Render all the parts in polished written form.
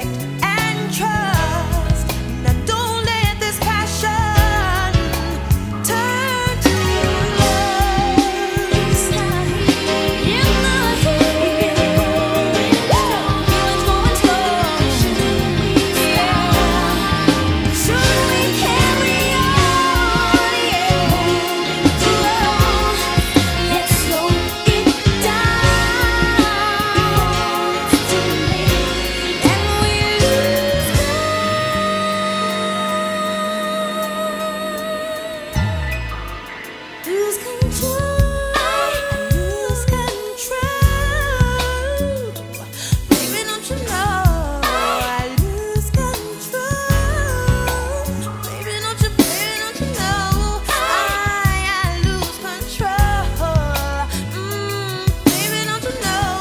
and trust. Now don't let this passion turn to love. It's not here, in the heat. Feelings going slow. Should we carry on? Yeah. Too long. Let's slow it down. It's too late, and we lose control. Lose control. Baby, don't you know I lose control? Baby, don't you know I lose control? Baby, don't you know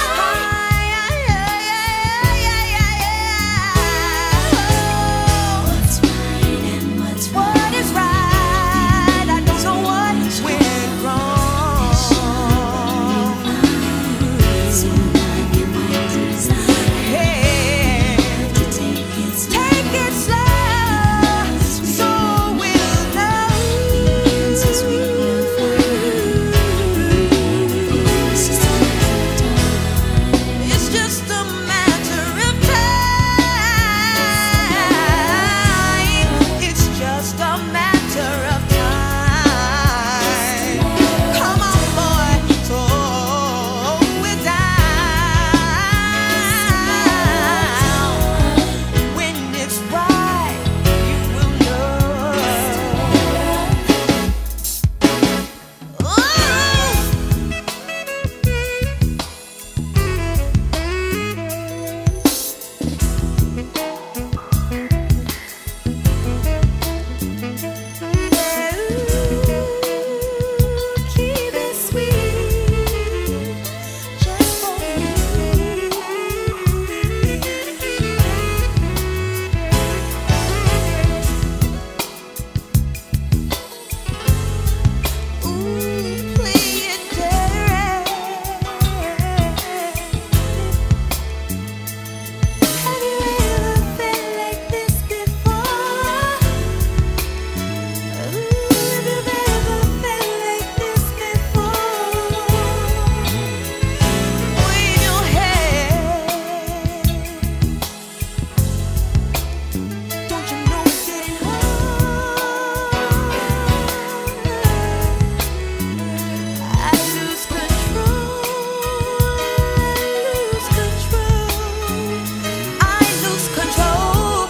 what's right and what is right? I don't know what went wrong. Hey, take it slow, so we'll know. It's just a matter of time. It's just a matter of time. Come on, boy, slow it down. When it's right, you will know. Keep it sweet, just for me. Ooh, play it dirty. Have you ever felt like this before? Have you ever felt like this before? Wave your hand. Don't you know it's getting hard? I lose control. I lose control.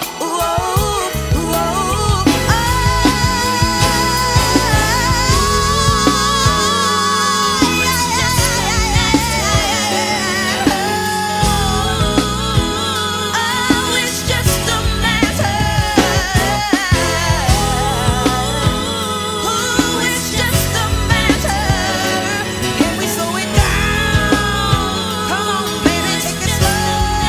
It's just a matter. It's just a matter. Can we slow it down? Come on, baby, take it slow.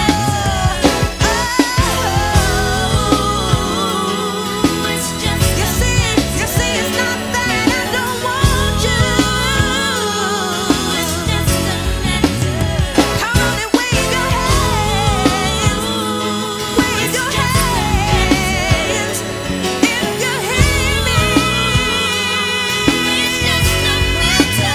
It's just you see, it's not that I don't want you. It's just a matter. Come on and wave your hands. Wave your hands if you hear me. It's just a matter.